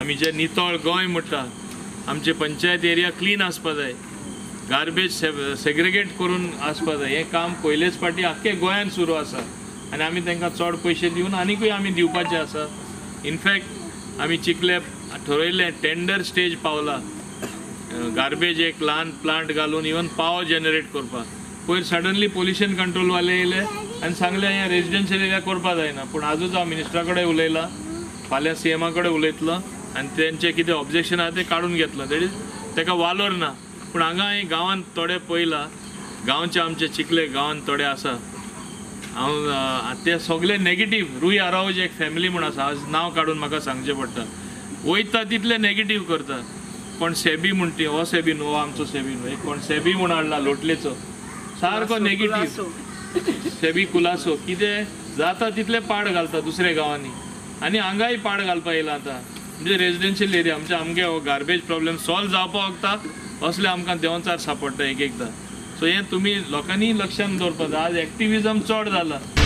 आमी जे नितळ गोंय म्हणटा आमचे पंचायत एरिया क्लीन आसपा जाय, गार्बेज सेग्रिगेट करून आसपा जाय, हें काम पयलेच फावटी आख्खे गोंयांत सुरू आसा आनी आमी तांकां चड पयशे दिवन आनीकूय आमी दिवपाचे आसा. इनफॅक्ट आमी चिकले ठरयलें, टेंडर स्टेज पावला गार्बेज एक ल्हान प्लांट घालून इवन पावर जनरेट करपाक. पयर सडनली पोल्युशन कंट्रोल वाले येयले आनी सांगले हें रेजिडेन्शियल एरिया करपा जायना, पूण आजूच हांव मिनिस्टरा कडेन उलयलां, फाल्यां CMा कडेन उलयतलो आनी तेंचे कितें ऑब्जेक्शन आहा तें काडून घेतलो. दॅट इज ताका वालोर ना. पूण हांगा हांवें गांवांत थोडे पयलां, गांवचे आमचे चिकले गांवांत थोडे आसा, हांव ते सगळे नेगेटीव. रुई आरावज एक फॅमिली म्हूण आसा, आज नांव काडून म्हाका सांगचें पडटा, वयता तितले नेगेटीव करता. कोण सेबी म्हूण ती, हो सेबी न्हू, आमचो सेबी न्हू, एक कोण सेबी म्हूण हाडला लोटलेचो, सारको नेगेटीव. सेबी कुलासो कितें जाता तितले पाड घालता दुसऱ्या गांवांनी आनी हांगाय पाड घालपा येयला आतां. म्हणजे रेजिडेन्शियल एरिया आमचे आमगे हो गार्बेज प्रॉब्लेम सॉल्व जावपाक वखता असले आमकां देंवचार सापडटा एक एकदां. सो हें तुमी लोकांनी लक्षांत दवरपाक जाय. आज एक्टिविजम चड जाला.